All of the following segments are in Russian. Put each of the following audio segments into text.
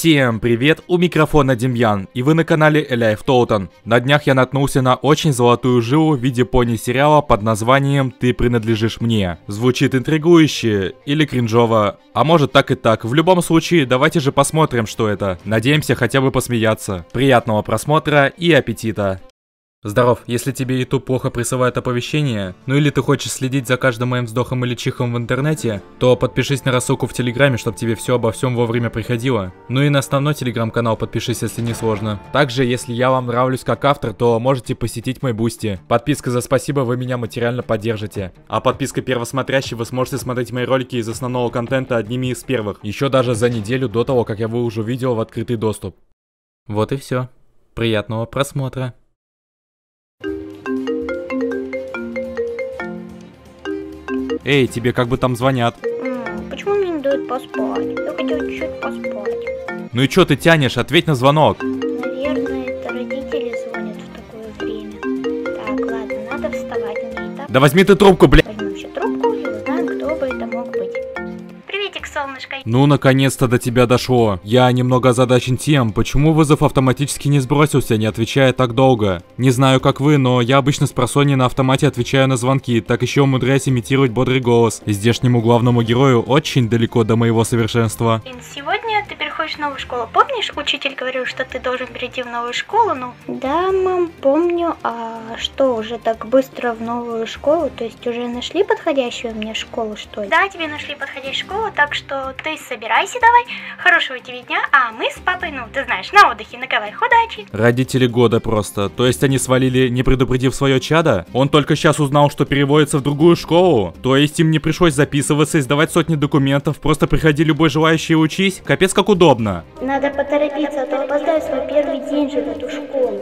Всем привет, у микрофона Демьян, и вы на канале Элайф Тоутон. На днях я наткнулся на очень золотую жилу в виде пони-сериала под названием «Ты принадлежишь мне». Звучит интригующе или кринжово, а может так и так. В любом случае, давайте же посмотрим, что это. Надеемся хотя бы посмеяться. Приятного просмотра и аппетита. Здоров, если тебе YouTube плохо присылает оповещения, ну или ты хочешь следить за каждым моим вздохом или чихом в интернете, то подпишись на рассылку в Телеграме, чтобы тебе все обо всем вовремя приходило. Ну и на основной Телеграм-канал подпишись, если не сложно. Также, если я вам нравлюсь как автор, то можете посетить мой Бусти. Подписка за спасибо, вы меня материально поддержите. А подписка первосмотрящий, вы сможете смотреть мои ролики из основного контента одними из первых. Еще даже за неделю до того, как я выложу видео в открытый доступ. Вот и все. Приятного просмотра. Эй, тебе как бы там звонят. Почему мне не дают поспать? Я хотел чуть-чуть поспать. Ну и чё ты тянешь? Ответь на звонок. Наверное, это родители звонят в такое время. Так, ладно, надо вставать мне и так. Да возьми ты трубку, блядь. Возьмем еще трубку и узнаем, кто бы это мог быть. Приветик, солнышко. Ну, наконец-то до тебя дошло. Я немного озадачен тем, почему вызов автоматически не сбросился, не отвечая так долго. Не знаю, как вы, но я обычно с просонья на автомате отвечаю на звонки, так еще умудряюсь имитировать бодрый голос. И здешнему главному герою очень далеко до моего совершенства. Сегодня ты переходишь в новую школу. Помнишь, учитель говорил, что ты должен перейти в новую школу? Ну, да, мам, помню. А что, уже так быстро в новую школу? То есть уже нашли подходящую мне школу, что ли? Да, тебе нашли подходящую школу, так что ты собирайся давай. Хорошего тебе дня, а мы с папой, ну, ты знаешь, на отдыхе, на кавай, удачи. Родители года просто. То есть они свалили, не предупредив свое чадо? Он только сейчас узнал, что переводится в другую школу? То есть им не пришлось записываться и сдавать сотни документов, просто приходи любой желающий и учись? Капец как удобно. Надо поторопиться, а то опоздаю свой первый день же в эту школу.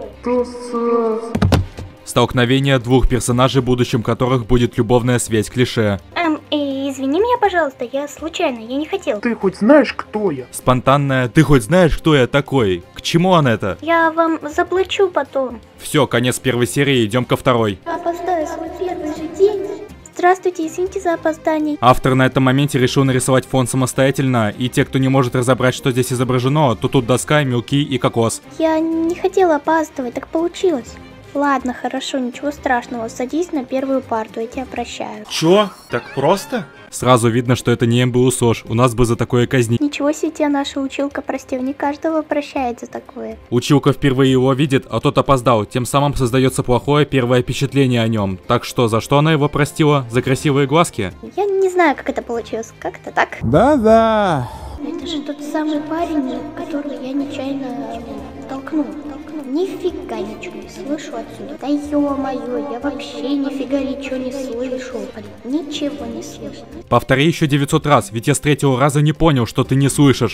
Столкновение двух персонажей, будущим которых будет любовная связь, клише. Извини меня, пожалуйста, я случайно, я не хотел. Ты хоть знаешь, кто я? Спонтанная, ты хоть знаешь, кто я такой? К чему он это? Я вам заплачу потом. Все, конец первой серии, идем ко второй. Опоздаю свой первый же день. Здравствуйте, извините за опоздание. Автор на этом моменте решил нарисовать фон самостоятельно, и те, кто не может разобрать, что здесь изображено, то тут доска, мелки и кокос. Я не хотела опаздывать, так получилось. Ладно, хорошо, ничего страшного, садись на первую парту, я тебя прощаю. Чё? Так просто? Сразу видно, что это не МБУ СОЖ, у нас бы за такое казни. Ничего себе, наша училка простил, не каждого прощает за такое. Училка впервые его видит, а тот опоздал, тем самым создается плохое первое впечатление о нем. Так что, за что она его простила? За красивые глазки? Я не знаю, как это получилось, как-то так. Да-да. Это же тот самый парень, которого я нечаянно толкнул. Нифига ничего не слышу отсюда. Да ё-моё, я вообще нифига ничего не слышу. Ничего не слышу. Повтори еще 900 раз, ведь я с третьего раза не понял, что ты не слышишь.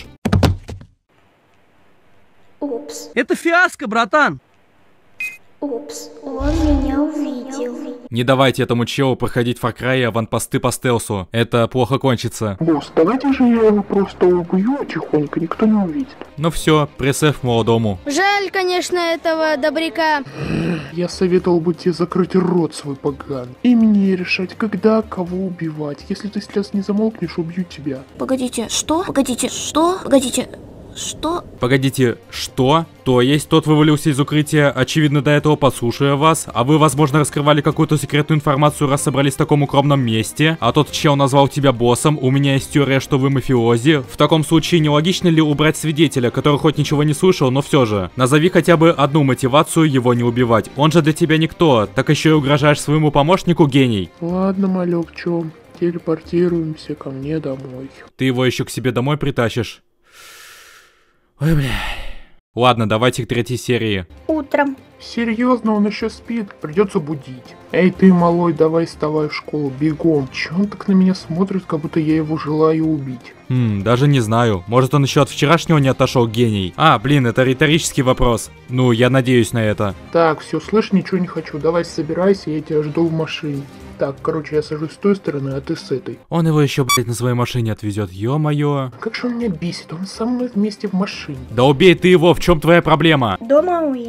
Упс. Это фиаско, братан. Упс, он меня увидел. Не давайте этому челу проходить Far Cry и аванпосты по стелсу. Это плохо кончится. Босс, давайте же я его просто убью тихонько, никто не увидит. Ну все, пресеф молодому. Жаль, конечно, этого добряка. Я советовал бы тебе закрыть рот свой поганый. И мне решать, когда кого убивать. Если ты сейчас не замолкнешь, убью тебя. Погодите, что? Погодите, что? Погодите, что? Погодите, что? То есть тот вывалился из укрытия, очевидно до этого подслушивая вас, а вы, возможно, раскрывали какую-то секретную информацию, раз собрались в таком укромном месте, а тот чел назвал тебя боссом, у меня есть теория, что вы мафиози. В таком случае не логично ли убрать свидетеля, который хоть ничего не слышал, но все же? Назови хотя бы одну мотивацию его не убивать, он же для тебя никто, так еще и угрожаешь своему помощнику, гений. Ладно, малек, чё? Телепортируемся ко мне домой. Ты его еще к себе домой притащишь? Ой, бля. Ладно, давайте к третьей серии. Утром. Серьезно, он еще спит, придется будить. Эй, ты, малой, давай вставай в школу, бегом. Че он так на меня смотрит, как будто я его желаю убить? Даже не знаю. Может, он еще от вчерашнего не отошел, гений? А, блин, это риторический вопрос. Ну, я надеюсь на это. Так, все, слышь, ничего не хочу. Давай собирайся, я тебя жду в машине. Так, короче, я сажусь с той стороны, а ты с этой. Он его еще, блядь, на своей машине отвезет, ё-моё. Как же он меня бесит, он со мной вместе в машине. Да убей ты его, в чем твоя проблема? Дома у Ина.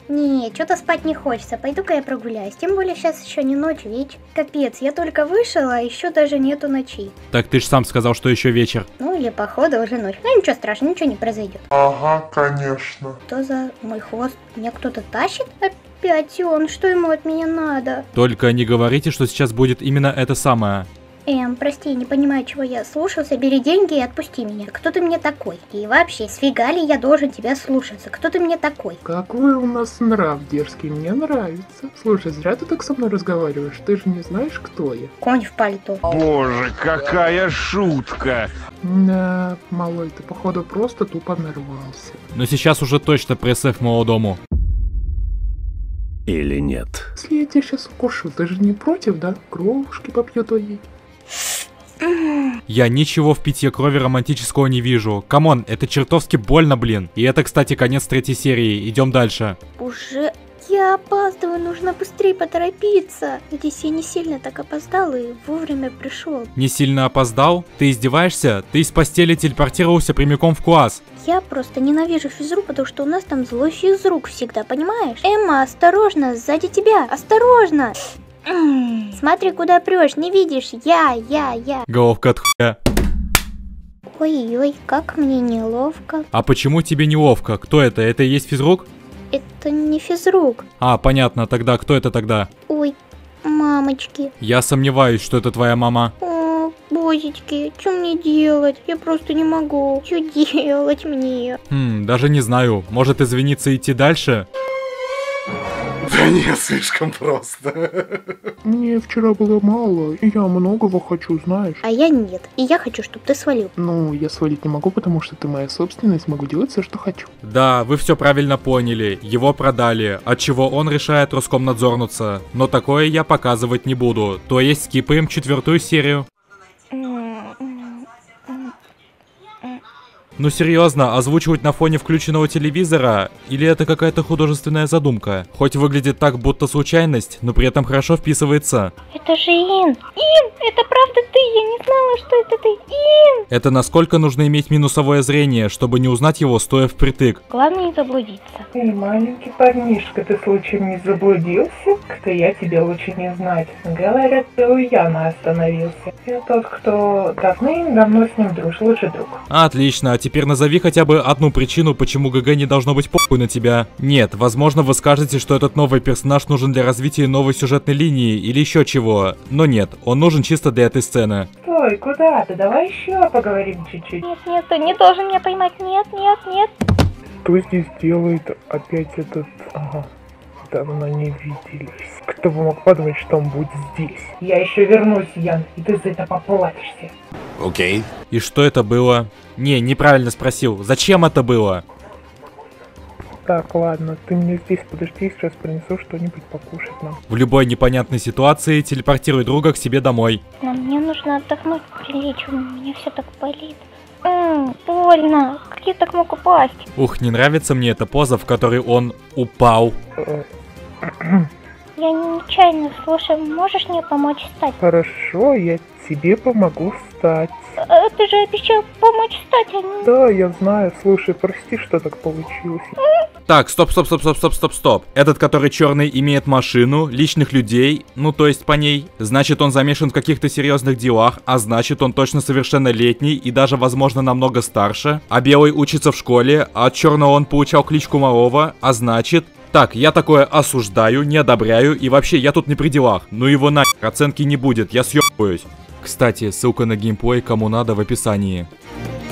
Не, что-то спать не хочется, пойду-ка я прогуляюсь. Тем более сейчас еще не ночь, ведь. Капец, я только вышла, а еще даже нету ночи. Так ты ж сам сказал, что еще вечер. Ну или походу уже ночь. Ну ничего страшного, ничего не произойдет. Ага, конечно. Что за мой хвост? Меня кто-то тащит? Опять он, что ему от меня надо? Только не говорите, что сейчас будет именно это самое. Прости, не понимаю, чего я слушался, бери деньги и отпусти меня. Кто ты мне такой? И вообще, сфига ли я должен тебя слушаться? Кто ты мне такой? Какой у нас нрав дерзкий, мне нравится. Слушай, зря ты так со мной разговариваешь, ты же не знаешь, кто я. Конь в пальто. Боже, какая шутка! Да, малой, ты походу просто тупо нарвался. Но сейчас уже точно пресс-эф молодому. Или нет? Если я тебя сейчас укушу, ты же не против, да? Кровушки попью твоей. Я ничего в питье крови романтического не вижу. Камон, это чертовски больно, блин. И это, кстати, конец 3-й серии. Идем дальше. Уже я опаздываю, нужно быстрее поторопиться. Надеюсь, я не сильно так опоздал и вовремя пришел. Не сильно опоздал? Ты издеваешься? Ты из постели телепортировался прямиком в класс. Я просто ненавижу физрук, потому что у нас там злой физрук всегда, понимаешь? Эмма, осторожно, сзади тебя, осторожно! Смотри, куда прешь, не видишь? Я. Головка от хуя. Ой-ой, как мне неловко. А почему тебе неловко? Кто это? Это и есть физрук? Это не физрук. А, понятно, тогда кто это тогда? Ой, мамочки. Я сомневаюсь, что это твоя мама. О, бозички, что мне делать? Я просто не могу. Что делать мне? Даже не знаю. Может извиниться и идти дальше? Да нет, слишком просто. Мне вчера было мало, и я многого хочу, знаешь. А я нет. И я хочу, чтобы ты свалил. Ну, я свалить не могу, потому что ты моя собственность, могу делать все, что хочу. Да, вы все правильно поняли. Его продали, от чего он решает Роскомнадзорнуться. Но такое я показывать не буду. То есть скипаем 4-ю серию. Ну серьезно, озвучивать на фоне включенного телевизора? Или это какая-то художественная задумка? Хоть выглядит так, будто случайность, но при этом хорошо вписывается. Это же Ин. Ин, это правда ты. Я не знала, что это ты. Ин. Это насколько нужно иметь минусовое зрение, чтобы не узнать его, стоя впритык? Главное не заблудиться. Эй, маленький парнишка, ты случаем не заблудился? Как-то я тебя лучше не знать. Говорят, ты у Яна остановился. Я тот, кто давным-давно с ним дружил, лучший друг. Отлично, а теперь назови хотя бы одну причину, почему ГГ не должно быть похуй на тебя. Нет, возможно вы скажете, что этот новый персонаж нужен для развития новой сюжетной линии или еще чего. Но нет, он нужен чисто для этой сцены. Стой, куда ты? Давай еще поговорим чуть-чуть. Нет, ты не должен меня поймать. Нет. Кто здесь делает опять этот... Ага, давно не виделись. Кто бы мог подумать, что он будет здесь? Я еще вернусь, Ян, и ты за это поплатишься. Окей. И что это было? Не, неправильно спросил. Зачем это было? Так, ладно, ты мне здесь подожди, сейчас принесу что-нибудь покушать нам. В любой непонятной ситуации телепортируй друга к себе домой. Но мне нужно отдохнуть, прилечь. У меня все так болит. Больно. Как я так мог упасть? Ух, не нравится мне эта поза, в которой он упал. Я нечаянно. Слушай, можешь мне помочь встать? Хорошо, я тебе помогу встать. Ты же обещал помочь встать, а не... Да, я знаю, слушай, прости, что так получилось. Так, стоп. Этот, который черный, имеет машину, личных людей, ну то есть по ней. Значит, он замешан в каких-то серьезных делах, а значит, он точно совершеннолетний и даже, возможно, намного старше. А белый учится в школе, а от черного он получал кличку Малого, а значит... Так, я такое осуждаю, не одобряю, и вообще я тут не при делах. Ну его нахер, оценки не будет, я съебываюсь. Кстати, ссылка на геймплей, кому надо, в описании.